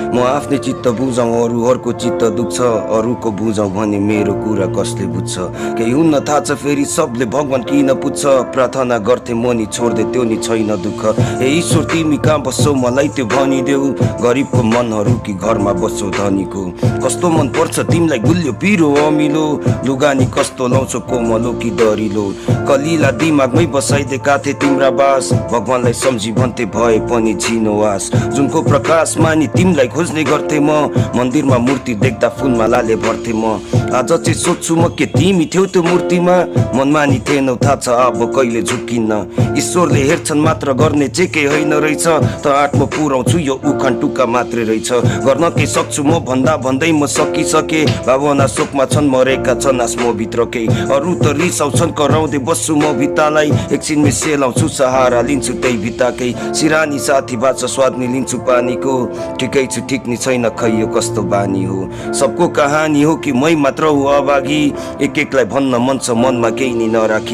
म आफ्नै चित्त बुझाउँ अरूहरूको चित्त दुख्छ, अरूको बुझाउँ भने मेरो कुरा कसले बुझ्छ। केही हुन्न थाहा छ फेरि सबले भगवान किन पुज्छ, प्रार्थना गर्थे म नि छोड्दे त्यो नि छैन दुःख। ए ईश्वर तिमी कहाँ बस्छौ मलाई त्यो भनिदेऊ, गरिबको मनहरू कि घरमा बस्छौ धनीको। कस्तो मन पर्छ तिमीलाई गुलियो पिरो अमिलो, लुगानी कस्तो लाउँछौ कोमलो कि दरिलो। कलिला दिमागमै बसाइदिएका थिए तिम्रा बास, भगवानलाई सम्झी भन्थे भए पनि झिनो आस। जुनको प्रकाश मानि तिमीलाई खोज्ने गर्थे म, मन्दिरमा मूर्ति देख्दा फुलमालाले भर्थे म। आज चाहिँ सोध्छु म के तिमी थियौ त्यो मूर्तिमा, मनमानी थिएनौ थाहा छ अब कहिले झुक्किन्न। ईश्वरले हेर्छन् मात्र गर्ने चाहिँ केही होइन रहेछ, त आँट म पुऱ्याउँछु यो उखान टुक्का मात्रै रहेछ। गर्न के सक्छु म भन्दा भन्दै म सकिसके, भावना शोकमा छन् मरेका छन् आस्मो भित्रकै। अरू त रिसाउँछन् कराउँदै बस्छु म भित्तालाई, एकछिनमै सेलाउँछु सहारा लिन्छु त्यही भित्ताकै। सिरानी साथी बाँच्छ स्वाद नि लिन्छु पानीको, ठिकै छु ठिक नि छैन खै यो कस्तो बानी हो। सबको कहानी हो कि मै मात्र हो अभागी, एक एकलाई भन्न मन छ मनमा केही नि नराखी।